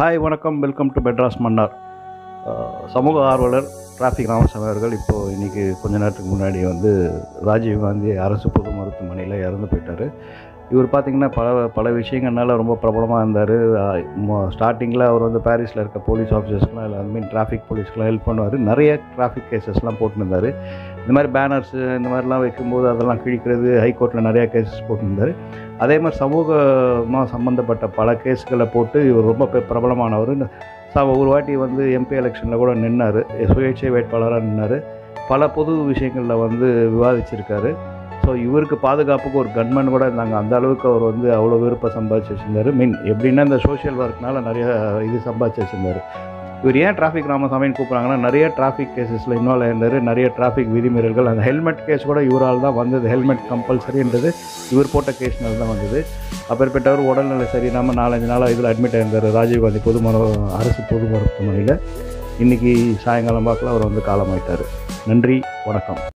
Hi வணக்கம், welcome to Madras Mannar. சமூக ஆர்வலர் டிராஃபிக் ராமசாமி அவர்கள் இன்றைக்கி கொஞ்ச நேரத்துக்கு முன்னாடி ராஜீவ்காந்தி அரசு பொது மருத்துவமனையில் இறந்து போயிட்டார். இவர் பார்த்திங்கன்னா பல விஷயங்கள்னால ரொம்ப பிரபலமாக இருந்தார். ஸ்டார்டிங்கில் அவர் பாரிஸில் இருக்க போலீஸ் ஆஃபீஸர்ஸ்லாம் டிராஃபிக் போலீஸ்க்கெலாம் ஹெல்ப் பண்ணுவார். நிறைய டிராஃபிக் கேசஸ்லாம் போட்டுருந்தார். இந்த மாதிரி பேனர்ஸு இந்த மாதிரிலாம் வைக்கும்போது அதெல்லாம் கிழிக்கிறது, ஹைகோர்ட்டில் நிறையா கேசஸ் போட்டுருந்தார். அதே மாதிரி சமூகமாக சம்மந்தப்பட்ட பல கேஸுகளை போட்டு இவர் ரொம்ப பிரபலமானவர். ஒரு வாட்டி எம்பி எலெக்ஷனில் கூட நின்னார், சுயேட்சை வேட்பாளராக நின்னார். பல பொது விஷயங்களில் விவாதிச்சிருக்காரு. ஸோ இவருக்கு பாதுகாப்புக்கு ஒரு கன்மேன் கூட இருந்தாங்க. அந்த அளவுக்கு அவர் அவ்வளோ விருப்பம் சம்பாதிச்சு வச்சுருந்தார். எப்படின்னா இந்த சோஷியல் ஒர்க்னால நிறைய சம்பாதிச்சு வச்சுருந்தார். இவர் ஏன் டிராஃபிக் ராமசாமின்னு கூப்பிட்றாங்கன்னா, நிறைய டிராஃபிக் கேசஸில் இன்வால்வ் ஆயிருந்தார். நிறைய டிராஃபிக் விதிமீறல்கள், அந்த ஹெல்மெட் கேஸ் கூட இவரால் தான் வந்தது. ஹெல்மெட் கம்பல்சரின்றது இவர் போட்ட கேஸ்னால தான் வந்தது. அப்பேற்பட்டவர் உடல்நிலை சரியில்லாமல் 4-5 நாளாக இதில் அட்மிட் ஆயிருந்தார் ராஜீவ்காந்தி அரசு பொது மருத்துவமனையில். இன்றைக்கி சாயங்காலம் வாக்கில் அவர் காலமாயிட்டார். நன்றி, வணக்கம்.